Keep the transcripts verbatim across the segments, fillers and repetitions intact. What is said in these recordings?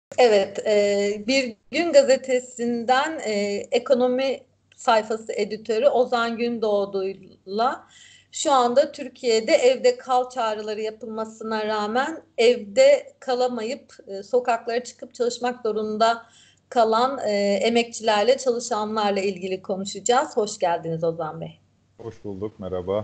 Evet, e, Bir Gün Gazetesi'nden e, ekonomi sayfası editörü Ozan Gündoğdu'yla şu anda Türkiye'de evde kal çağrıları yapılmasına rağmen evde kalamayıp e, sokaklara çıkıp çalışmak zorunda kalan e, emekçilerle, çalışanlarla ilgili konuşacağız. Hoş geldiniz Ozan Bey. Hoş bulduk, merhaba.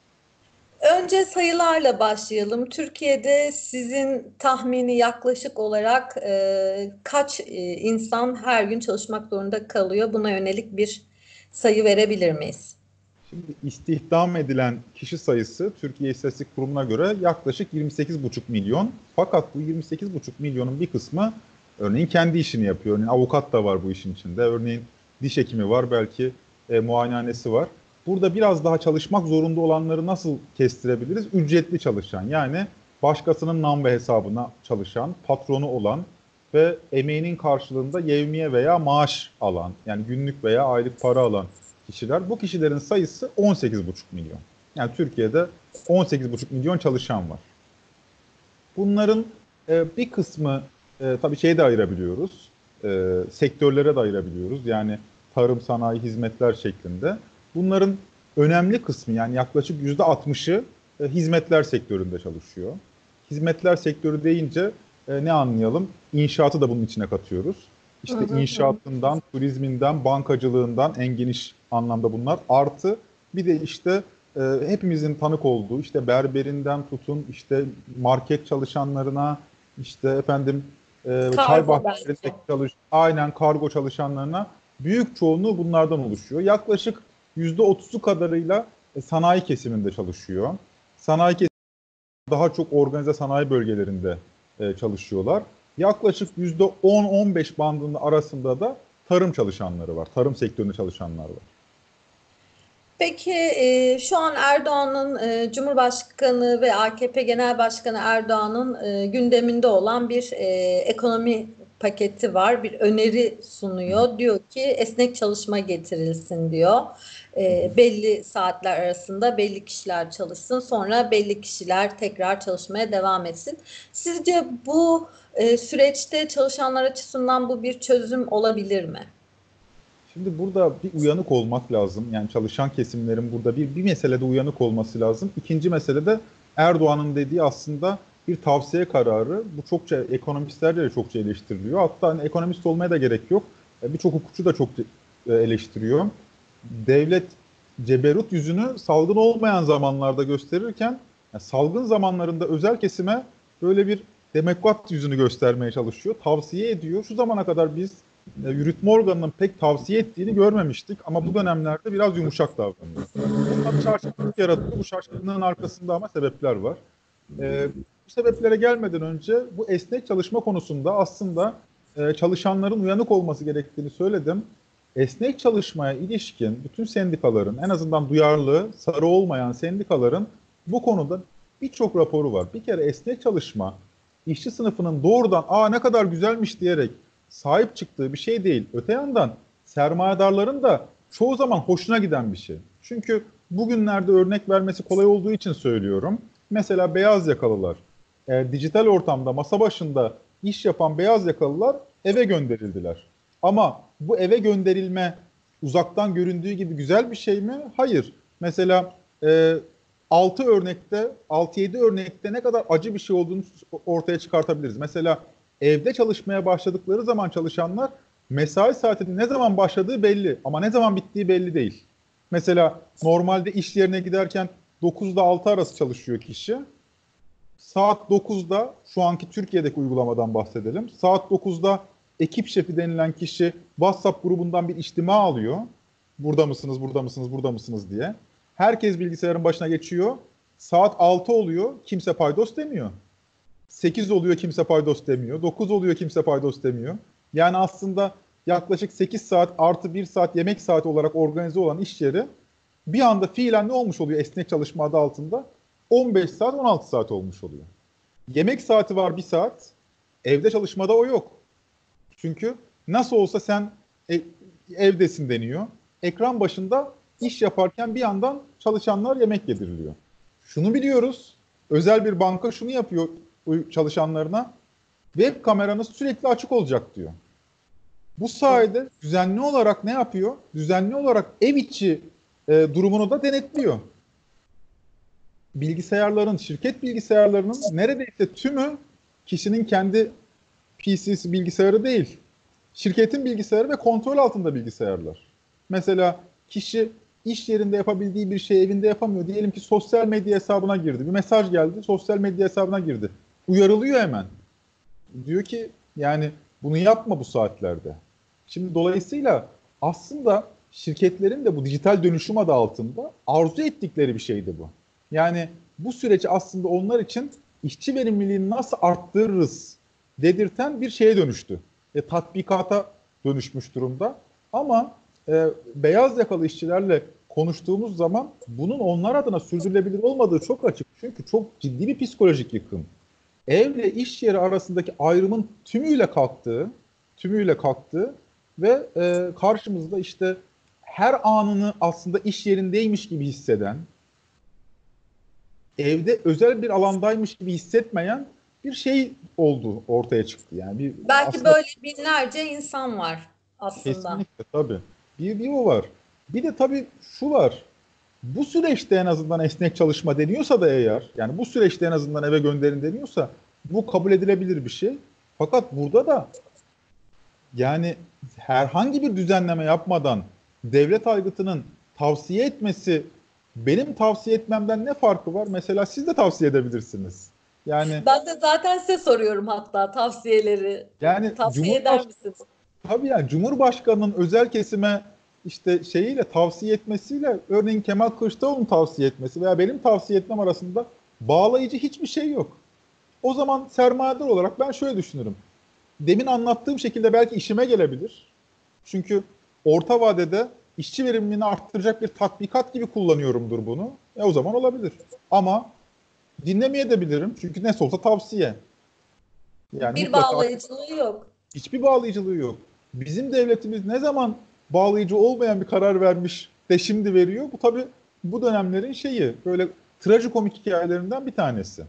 Önce sayılarla başlayalım. Türkiye'de sizin tahmini yaklaşık olarak e, kaç e, insan her gün çalışmak zorunda kalıyor? Buna yönelik bir sayı verebilir miyiz? Şimdi istihdam edilen kişi sayısı Türkiye İstatistik Kurumu'na göre yaklaşık yirmi sekiz buçuk milyon. Fakat bu yirmi sekiz buçuk milyonun bir kısmı örneğin kendi işini yapıyor. Örneğin avukat da var bu işin içinde. Örneğin diş hekimi var, belki e, muayenehanesi var. Burada biraz daha çalışmak zorunda olanları nasıl kestirebiliriz? Ücretli çalışan, yani başkasının nam ve hesabına çalışan, patronu olan ve emeğinin karşılığında yevmiye veya maaş alan, yani günlük veya aylık para alan kişiler. Bu kişilerin sayısı on sekiz buçuk milyon. Yani Türkiye'de on sekiz buçuk milyon çalışan var. Bunların e, bir kısmı e, tabii şeye de ayırabiliyoruz. E, sektörlere de ayırabiliyoruz. Yani tarım, sanayi, hizmetler şeklinde. Bunların önemli kısmı, yani yaklaşık yüzde altmışı e, hizmetler sektöründe çalışıyor. Hizmetler sektörü deyince e, ne anlayalım? İnşaatı da bunun içine katıyoruz. Hı İşte hı, hı. inşaatından, turizminden, bankacılığından, en geniş anlamda bunlar. Artı bir de işte e, hepimizin tanık olduğu, işte berberinden tutun, işte market çalışanlarına, işte efendim e, çay Kargo belki. bahçelerindeki çalış, aynen kargo çalışanlarına, büyük çoğunluğu bunlardan oluşuyor. Yaklaşık yüzde otuzu kadarıyla e, sanayi kesiminde çalışıyor. Sanayi kesiminde daha çok organize sanayi bölgelerinde e, çalışıyorlar. Yaklaşık yüzde on on beş bandında arasında da tarım çalışanları var. Tarım sektöründe çalışanlar var. Peki e, şu an Erdoğan'ın e, Cumhurbaşkanı ve A K P Genel Başkanı Erdoğan'ın e, gündeminde olan bir e, ekonomi paketi var. Bir öneri Hı hı, sunuyor. Diyor ki esnek çalışma getirilsin diyor. hı E, hı. belli saatler arasında belli kişiler çalışsın. Sonra belli kişiler tekrar çalışmaya devam etsin. Sizce bu e, süreçte çalışanlar açısından bu bir çözüm olabilir mi? Şimdi burada bir uyanık olmak lazım. Yani çalışan kesimlerin burada bir, bir meselede uyanık olması lazım. İkinci mesele de Erdoğan'ın dediği aslında bir tavsiye kararı. Bu çokça ekonomistlerce de çokça eleştiriliyor. Hatta hani ekonomist olmaya da gerek yok. E, Birçok hukukçu da çok e, eleştiriyor. Devlet ceberut yüzünü salgın olmayan zamanlarda gösterirken, yani salgın zamanlarında özel kesime böyle bir demokrat yüzünü göstermeye çalışıyor. Tavsiye ediyor. Şu zamana kadar biz e, yürütme organının pek tavsiye ettiğini görmemiştik ama bu dönemlerde biraz yumuşak davranıyor. Bu tabii şaşkınlık yaratıyor. Bu şaşkınlığın arkasında ama sebepler var. E, Bu sebeplere gelmeden önce bu esnek çalışma konusunda aslında e, çalışanların uyanık olması gerektiğini söyledim. Esnek çalışmaya ilişkin bütün sendikaların, en azından duyarlı, sarı olmayan sendikaların bu konuda birçok raporu var. Bir kere esnek çalışma işçi sınıfının doğrudan aa ne kadar güzelmiş diyerek sahip çıktığı bir şey değil. Öte yandan sermayedarların da çoğu zaman hoşuna giden bir şey. Çünkü bugünlerde örnek vermesi kolay olduğu için söylüyorum. Mesela beyaz yakalılar, e, dijital ortamda masa başında iş yapan beyaz yakalılar eve gönderildiler. Ama bu eve gönderilme uzaktan göründüğü gibi güzel bir şey mi? Hayır. Mesela e, altı örnekte, altı yedi örnekte ne kadar acı bir şey olduğunu ortaya çıkartabiliriz. Mesela evde çalışmaya başladıkları zaman çalışanlar mesai saatinin ne zaman başladığı belli ama ne zaman bittiği belli değil. Mesela normalde iş yerine giderken dokuzda altı arası çalışıyor kişi. Saat dokuzda, şu anki Türkiye'deki uygulamadan bahsedelim. Saat dokuzda ekip şefi denilen kişi WhatsApp grubundan bir içtima alıyor. Burada mısınız, burada mısınız, burada mısınız diye. Herkes bilgisayarın başına geçiyor. Saat altı oluyor, kimse paydos demiyor. Sekiz oluyor, kimse paydos demiyor. Dokuz oluyor, kimse paydos demiyor. Yani aslında yaklaşık sekiz saat artı bir saat yemek saati olarak organize olan iş yeri bir anda fiilen ne olmuş oluyor esnek çalışma adı altında? on beş saat, on altı saat olmuş oluyor. Yemek saati var bir saat. Evde çalışmada o yok. Çünkü nasıl olsa sen e, evdesin deniyor. Ekran başında iş yaparken bir yandan çalışanlar yemek yediriliyor. Şunu biliyoruz. Özel bir banka şunu yapıyor çalışanlarına. Web kameranız sürekli açık olacak diyor. Bu sayede düzenli olarak ne yapıyor? Düzenli olarak ev içi e, durumunu da denetliyor. Bilgisayarların, şirket bilgisayarlarının neredeyse tümü kişinin kendi P C'si bilgisayarı değil. Şirketin bilgisayarı ve kontrol altında bilgisayarlar. Mesela kişi iş yerinde yapabildiği bir şeyi evinde yapamıyor. Diyelim ki sosyal medya hesabına girdi. Bir mesaj geldi, sosyal medya hesabına girdi. Uyarılıyor hemen. Diyor ki yani bunu yapma bu saatlerde. Şimdi dolayısıyla aslında şirketlerin de bu dijital dönüşüm adı altında arzu ettikleri bir şeydi bu. Yani bu süreci aslında onlar için işçi verimliliğini nasıl arttırırız dedirten bir şeye dönüştü. E, tatbikata dönüşmüş durumda. Ama e, beyaz yakalı işçilerle konuştuğumuz zaman bunun onlar adına sürdürülebilir olmadığı çok açık. Çünkü çok ciddi bir psikolojik yıkım. Evle iş yeri arasındaki ayrımın tümüyle kalktığı, tümüyle kalktığı ve e, karşımızda işte her anını aslında iş yerindeymiş gibi hisseden, evde özel bir alandaymış gibi hissetmeyen bir şey oldu, ortaya çıktı. Yani bir Belki aslında böyle binlerce insan var aslında. kesinlikle tabii. Bir, bir o var. Bir de tabii şu var. Bu süreçte en azından esnek çalışma deniyorsa da eğer, yani bu süreçte en azından eve gönderin deniyorsa bu kabul edilebilir bir şey. Fakat burada da yani herhangi bir düzenleme yapmadan devlet aygıtının tavsiye etmesi benim tavsiye etmemden ne farkı var? Mesela siz de tavsiye edebilirsiniz. Yani Ben de zaten size soruyorum hatta tavsiyeleri. yani Tavsiye eder Cumhurbaş misiniz? tabii yani Cumhurbaşkanının özel kesime işte şeyiyle tavsiye etmesiyle örneğin Kemal Kılıçdaroğlu'nun tavsiye etmesi veya benim tavsiye etmem arasında bağlayıcı hiçbir şey yok. O zaman sermayedar olarak ben şöyle düşünürüm. Demin anlattığım şekilde belki işime gelebilir. Çünkü orta vadede işçi verimliliğini arttıracak bir tatbikat gibi kullanıyorumdur bunu. E o zaman olabilir. Ama dinlemeyebilirim. Çünkü ne olsa tavsiye. Yani Bir mutlaka bağlayıcılığı yok. hiçbir bağlayıcılığı yok. Bizim devletimiz ne zaman bağlayıcı olmayan bir karar vermiş de şimdi veriyor. Bu tabii bu dönemlerin şeyi, böyle trajikomik hikayelerinden bir tanesi.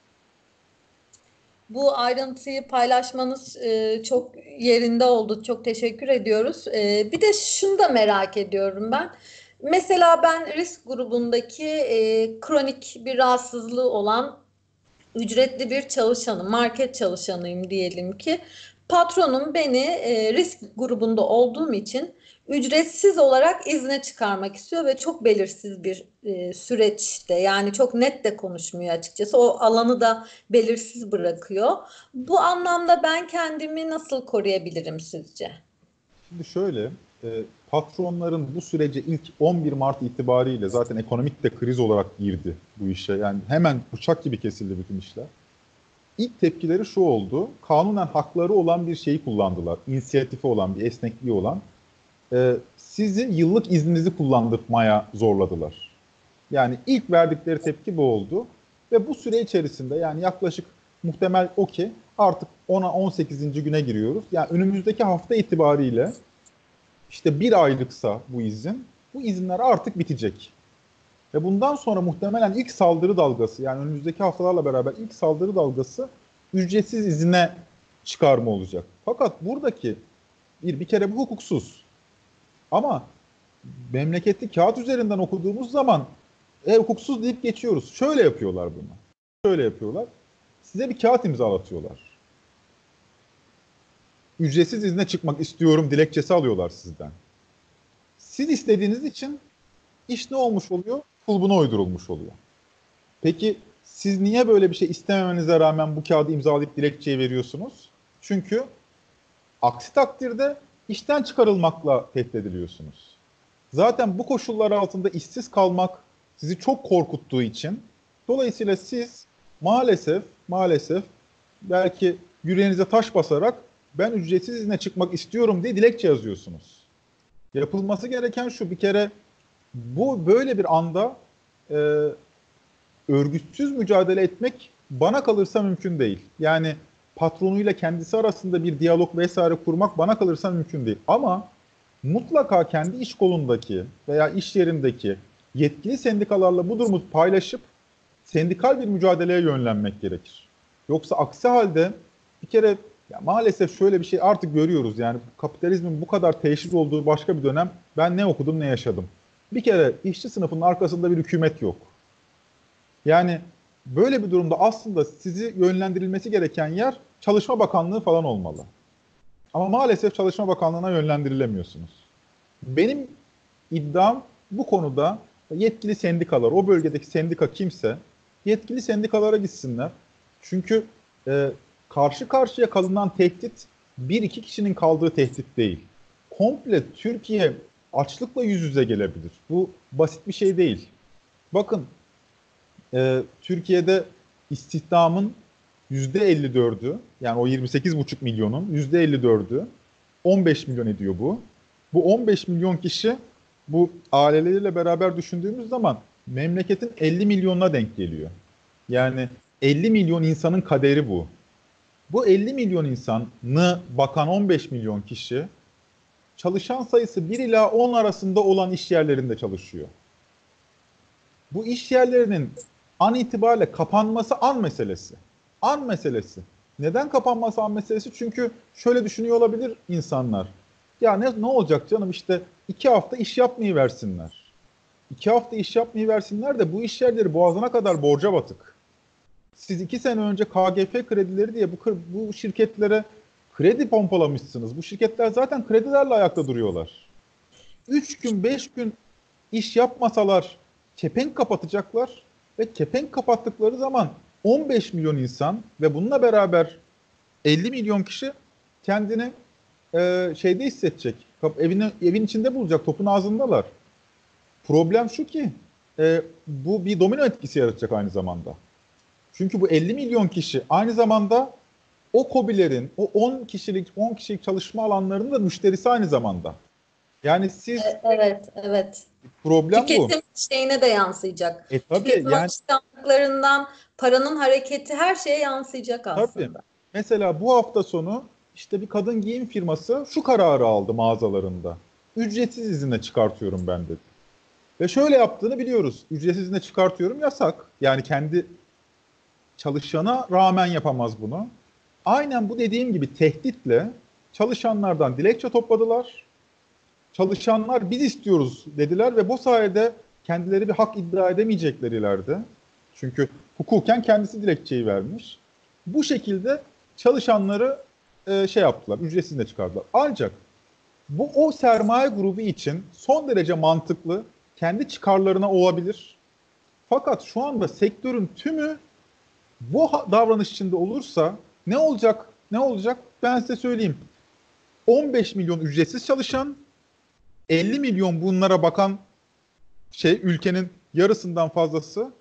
Bu ayrıntıyı paylaşmanız e, çok yerinde oldu. Çok teşekkür ediyoruz. E, bir de şunu da merak ediyorum ben. Mesela ben risk grubundaki e, kronik bir rahatsızlığı olan ücretli bir çalışanım, market çalışanıyım diyelim ki. Patronum beni e, risk grubunda olduğum için ücretsiz olarak izne çıkarmak istiyor ve çok belirsiz bir e, süreçte, yani çok net de konuşmuyor açıkçası. O alanı da belirsiz bırakıyor. Bu anlamda ben kendimi nasıl koruyabilirim sizce? Şimdi şöyle, e, patronların bu sürece ilk on bir Mart itibariyle zaten ekonomik de kriz olarak girdi bu işe. Yani hemen bıçak gibi kesildi bütün işler. İlk tepkileri şu oldu, kanunen hakları olan bir şeyi kullandılar. İnisiyatifi olan, bir esnekliği olan. E, sizi yıllık izninizi kullandırmaya zorladılar. Yani ilk verdikleri tepki bu oldu. Ve bu süre içerisinde yani yaklaşık muhtemel o ki artık ona on sekizinci güne giriyoruz. Yani önümüzdeki hafta itibariyle işte bir aylıksa bu izin, bu izinler artık bitecek. Ve bundan sonra muhtemelen ilk saldırı dalgası, yani önümüzdeki haftalarla beraber ilk saldırı dalgası ücretsiz izine çıkarma olacak. Fakat buradaki bir, bir kere bu hukuksuz. Ama memleketi kağıt üzerinden okuduğumuz zaman e, hukuksuz deyip geçiyoruz. Şöyle yapıyorlar bunu. Şöyle yapıyorlar. Size bir kağıt imzalatıyorlar. Ücretsiz izne çıkmak istiyorum dilekçesi alıyorlar sizden. Siz istediğiniz için iş ne olmuş oluyor? Kulbuna uydurulmuş oluyor. Peki siz niye böyle bir şey istememenize rağmen bu kağıdı imzalayıp dilekçeyi veriyorsunuz? Çünkü aksi takdirde işten çıkarılmakla tehdit ediliyorsunuz. Zaten bu koşullar altında işsiz kalmak sizi çok korkuttuğu için dolayısıyla siz maalesef maalesef belki yüreğinize taş basarak ben ücretsiz izne çıkmak istiyorum diye dilekçe yazıyorsunuz. Yapılması gereken şu, bir kere bu böyle bir anda e, örgütsüz mücadele etmek bana kalırsa mümkün değil. Yani patronuyla kendisi arasında bir diyalog vesaire kurmak bana kalırsa mümkün değil. Ama mutlaka kendi iş kolundaki veya iş yerindeki yetkili sendikalarla bu durumu paylaşıp sendikal bir mücadeleye yönlenmek gerekir. Yoksa aksi halde bir kere ya maalesef şöyle bir şey artık görüyoruz. Yani kapitalizmin bu kadar teşhir olduğu başka bir dönem ben ne okudum ne yaşadım. Bir kere işçi sınıfının arkasında bir hükümet yok. Yani böyle bir durumda aslında sizi yönlendirilmesi gereken yer Çalışma Bakanlığı falan olmalı. Ama maalesef Çalışma Bakanlığı'na yönlendirilemiyorsunuz. Benim iddiam bu konuda yetkili sendikalar, o bölgedeki sendika kimse yetkili sendikalara gitsinler. Çünkü e, karşı karşıya kalınan tehdit bir iki kişinin kaldığı tehdit değil. Komple Türkiye açlıkla yüz yüze gelebilir. Bu basit bir şey değil. Bakın e, Türkiye'de istihdamın yüzde elli dördü yani o yirmi sekiz buçuk milyonun yüzde elli dördü on beş milyon ediyor bu. Bu on beş milyon kişi bu aileleriyle beraber düşündüğümüz zaman memleketin elli milyonuna denk geliyor. Yani elli milyon insanın kaderi bu. Bu elli milyon insanı bakan on beş milyon kişi çalışan sayısı bir ila on arasında olan iş yerlerinde çalışıyor. Bu iş yerlerinin an itibariyle kapanması an meselesi. An meselesi. Neden kapanması an meselesi? Çünkü şöyle düşünüyor olabilir insanlar. Ya ne, ne olacak canım işte iki hafta iş yapmayı versinler. İki hafta iş yapmayı versinler de bu iş yerleri boğazına kadar borca batık. Siz iki sene önce K G F kredileri diye bu, bu şirketlere kredi pompalamışsınız. Bu şirketler zaten kredilerle ayakta duruyorlar. Üç gün, beş gün iş yapmasalar kepenk kapatacaklar ve kepenk kapattıkları zaman on beş milyon insan ve bununla beraber elli milyon kişi kendini e, şeyde hissedecek. Evini, evin içinde bulacak, topun ağzındalar. Problem şu ki e, bu bir domino etkisi yaratacak aynı zamanda. Çünkü bu elli milyon kişi aynı zamanda o KOBİ'lerin, o on kişilik on kişilik çalışma alanlarının da müşterisi aynı zamanda. Yani siz E- Evet, evet. problem bu. Tüketim şeyine de yansıyacak. E tabii Tüketim yani alışkanlıklarından paranın hareketi her şeye yansıyacak tabii. aslında. Mesela bu hafta sonu işte bir kadın giyim firması şu kararı aldı mağazalarında. Ücretsiz izine çıkartıyorum ben dedi. Ve şöyle yaptığını biliyoruz. Ücretsiz izne çıkartıyorum yasak. Yani kendi çalışana rağmen yapamaz bunu. Aynen bu dediğim gibi tehditle çalışanlardan dilekçe topladılar. Çalışanlar biz istiyoruz dediler ve bu sayede kendileri bir hak iddia edemeyecekler ileride. Çünkü hukuken kendisi dilekçeyi vermiş. Bu şekilde çalışanları e, şey yaptılar, ücretsiz de çıkardılar. Ancak bu o sermaye grubu için son derece mantıklı, kendi çıkarlarına olabilir. Fakat şu anda sektörün tümü bu davranış içinde olursa ne olacak? Ne olacak? Ben size söyleyeyim. on beş milyon ücretsiz çalışan, elli milyon bunlara bakan şey ülkenin yarısından fazlası.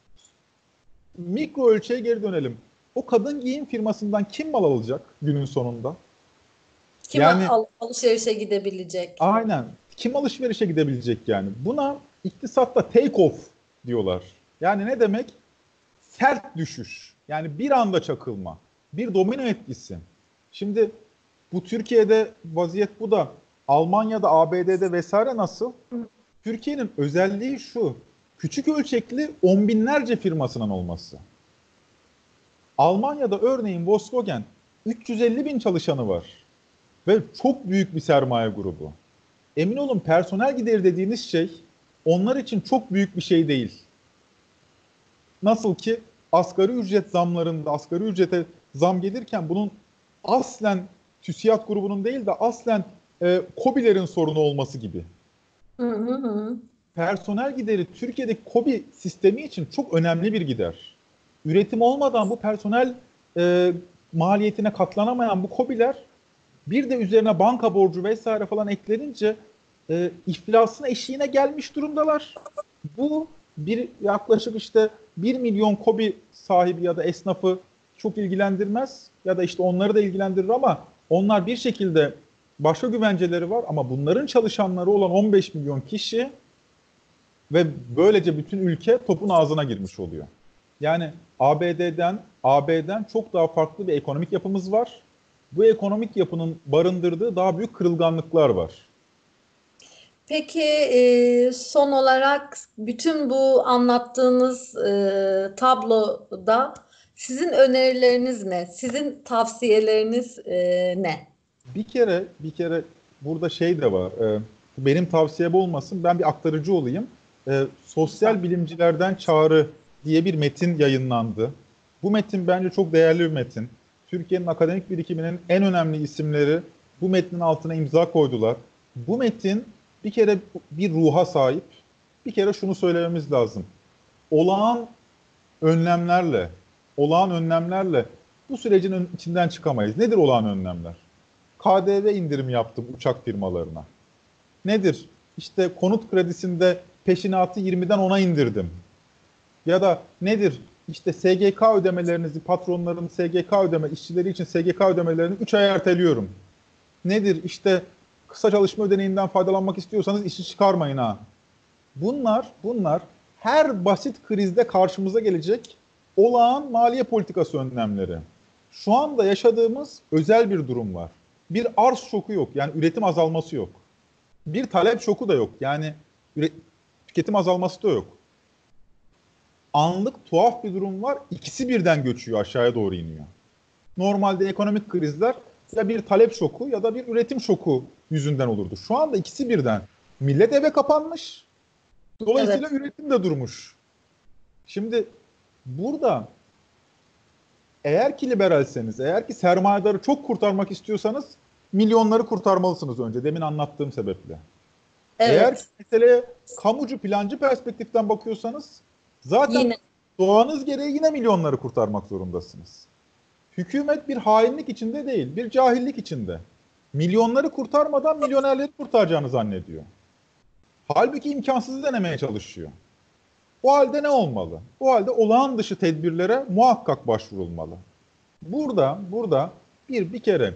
Mikro ölçeğe geri dönelim. O kadın giyim firmasından kim mal alacak günün sonunda? Kim Yani al- alışverişe gidebilecek? aynen. Kim alışverişe gidebilecek yani? Buna iktisatta take off diyorlar. Yani ne demek? Sert düşüş. Yani bir anda çakılma. Bir domino etkisi. Şimdi bu Türkiye'de vaziyet bu da. Almanya'da, A B D'de vesaire nasıl? Türkiye'nin özelliği şu. Küçük ölçekli on binlerce firmasının olması. Almanya'da örneğin Volkswagen üç yüz elli bin çalışanı var. Ve çok büyük bir sermaye grubu. Emin olun personel gideri dediğiniz şey onlar için çok büyük bir şey değil. Nasıl ki asgari ücret zamlarında asgari ücrete zam gelirken bunun aslen TÜSİAD grubunun değil de aslen e, KOBİ'lerin sorunu olması gibi. Hı hı hı. Personel gideri Türkiye'deki KOBİ sistemi için çok önemli bir gider. Üretim olmadan bu personel e, maliyetine katlanamayan bu KOBİ'ler bir de üzerine banka borcu vesaire falan eklenince e, iflasın eşiğine gelmiş durumdalar. Bu bir yaklaşık işte bir milyon KOBİ sahibi ya da esnafı çok ilgilendirmez ya da işte onları da ilgilendirir ama onlar bir şekilde başka güvenceleri var ama bunların çalışanları olan on beş milyon kişi ve böylece bütün ülke topun ağzına girmiş oluyor. Yani A B D'den A B'den çok daha farklı bir ekonomik yapımız var. Bu ekonomik yapının barındırdığı daha büyük kırılganlıklar var. Peki e, son olarak bütün bu anlattığınız e, tabloda Sizin önerileriniz ne? Sizin tavsiyeleriniz e, ne? Bir kere bir kere burada şey de var. E, benim tavsiyem olmasın. Ben bir aktarıcı olayım. E, Sosyal Bilimcilerden Çağrı diye bir metin yayınlandı. Bu metin bence çok değerli bir metin. Türkiye'nin akademik birikiminin en önemli isimleri bu metnin altına imza koydular. Bu metin bir kere bir ruha sahip. Bir kere şunu söylememiz lazım. Olağan önlemlerle, olağan önlemlerle bu sürecin içinden çıkamayız. Nedir olağan önlemler? K D V indirimi yaptım uçak firmalarına. Nedir? İşte konut kredisinde peşinatı yirmiden ona indirdim. Ya da nedir? İşte S G K ödemelerinizi, patronların S G K ödeme, işçileri için S G K ödemelerini üç ay erteliyorum. Nedir? İşte kısa çalışma ödeneğinden faydalanmak istiyorsanız işi çıkarmayın ha. Bunlar, bunlar her basit krizde karşımıza gelecek olağan maliye politikası önlemleri. Şu anda yaşadığımız özel bir durum var. Bir arz şoku yok. Yani üretim azalması yok. Bir talep şoku da yok. Yani tüketim azalması da yok. Anlık tuhaf bir durum var. İkisi birden göçüyor, aşağıya doğru iniyor. Normalde ekonomik krizler ya bir talep şoku ya da bir üretim şoku yüzünden olurdu. Şu anda ikisi birden. Millet eve kapanmış. Dolayısıyla evet, üretim de durmuş. Şimdi burada eğer ki liberalseniz, eğer ki sermayedarı çok kurtarmak istiyorsanız milyonları kurtarmalısınız önce, demin anlattığım sebeple. Evet. Eğer meseleye kamucu plancı perspektiften bakıyorsanız zaten yine doğanız gereği yine milyonları kurtarmak zorundasınız. Hükümet bir hainlik içinde değil, bir cahillik içinde. Milyonları kurtarmadan milyonerleri kurtaracağını zannediyor. Halbuki imkansızı denemeye çalışıyor. O halde ne olmalı? O halde olağan dışı tedbirlere muhakkak başvurulmalı. Burada, burada bir bir kere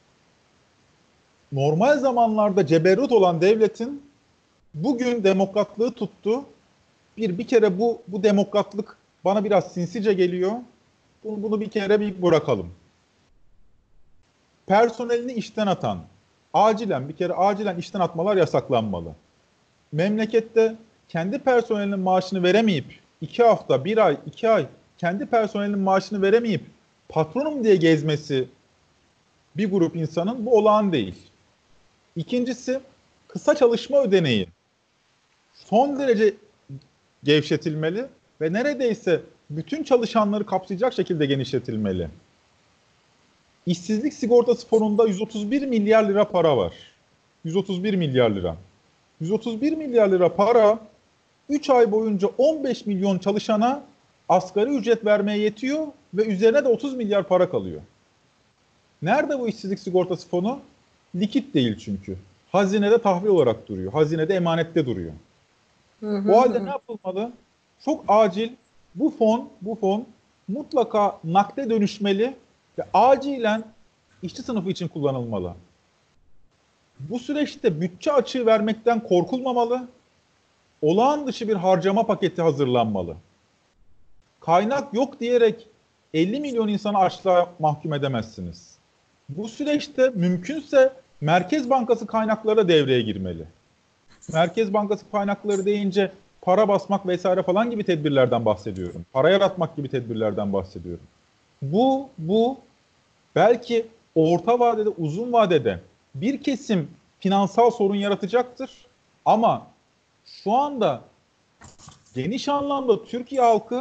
normal zamanlarda ceberrut olan devletin bugün demokratlığı tuttu. Bir bir kere bu bu demokratlık bana biraz sinsice geliyor. Bunu, bunu bir kere bir bırakalım. Personelini işten atan, acilen bir kere acilen işten atmalar yasaklanmalı. Memlekette kendi personelinin maaşını veremeyip iki hafta, bir ay, iki ay kendi personelinin maaşını veremeyip patronum diye gezmesi bir grup insanın bu olağan değil. İkincisi, kısa çalışma ödeneği son derece gevşetilmeli ve neredeyse bütün çalışanları kapsayacak şekilde genişletilmeli. İşsizlik sigortası fonunda yüz otuz bir milyar lira para var. yüz otuz bir milyar lira. yüz otuz bir milyar lira para üç ay boyunca on beş milyon çalışana asgari ücret vermeye yetiyor ve üzerine de otuz milyar para kalıyor. Nerede bu işsizlik sigortası fonu? Likit değil çünkü. Hazinede tahvil olarak duruyor. Hazinede emanette duruyor. Hı hı. O halde ne yapılmalı? Çok acil bu fon, bu fon mutlaka nakde dönüşmeli ve acilen işçi sınıfı için kullanılmalı. Bu süreçte bütçe açığı vermekten korkulmamalı. Olağan dışı bir harcama paketi hazırlanmalı. Kaynak yok diyerek elli milyon insanı açlığa mahkum edemezsiniz. Bu süreçte mümkünse Merkez Bankası kaynakları devreye girmeli. Merkez Bankası kaynakları deyince para basmak vesaire falan gibi tedbirlerden bahsediyorum. Para yaratmak gibi tedbirlerden bahsediyorum. Bu, bu belki orta vadede, uzun vadede bir kesim finansal sorun yaratacaktır. Ama şu anda geniş anlamda Türkiye halkı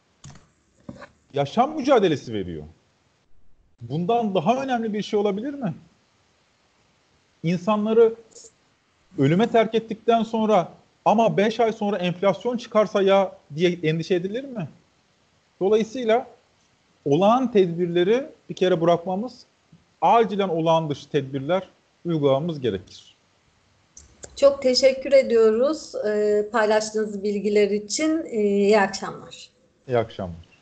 yaşam mücadelesi veriyor. Bundan daha önemli bir şey olabilir mi? İnsanları ölüme terk ettikten sonra ama beş ay sonra enflasyon çıkarsa ya diye endişe edilir mi? Dolayısıyla olağan tedbirleri bir kere bırakmamız, acilen olağan dışı tedbirler uygulamamız gerekir. Çok teşekkür ediyoruz e, paylaştığınız bilgiler için. E, iyi akşamlar. İyi akşamlar.